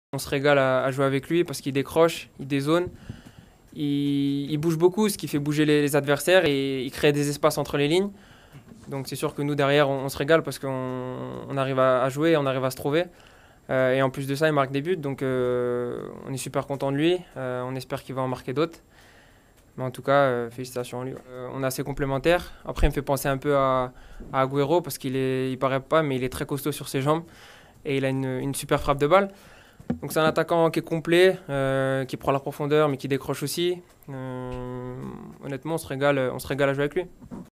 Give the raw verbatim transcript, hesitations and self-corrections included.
On se régale à, à jouer avec lui parce qu'il décroche, il dézone, il, il bouge beaucoup, ce qui fait bouger les, les adversaires et il crée des espaces entre les lignes. Donc c'est sûr que nous derrière on, on se régale parce qu'on on arrive à, à jouer, on arrive à se trouver. Euh, et en plus de ça il marque des buts, donc euh, on est super content de lui, euh, on espère qu'il va en marquer d'autres. Mais en tout cas, euh, félicitations à lui. Euh, on est assez complémentaires. Après il me fait penser un peu à, à Agüero parce qu'il est, il paraît pas mais il est très costaud sur ses jambes et il a une, une super frappe de balle. Donc c'est un attaquant qui est complet, euh, qui prend la profondeur mais qui décroche aussi. Euh, honnêtement, on se régale, on se régale à jouer avec lui.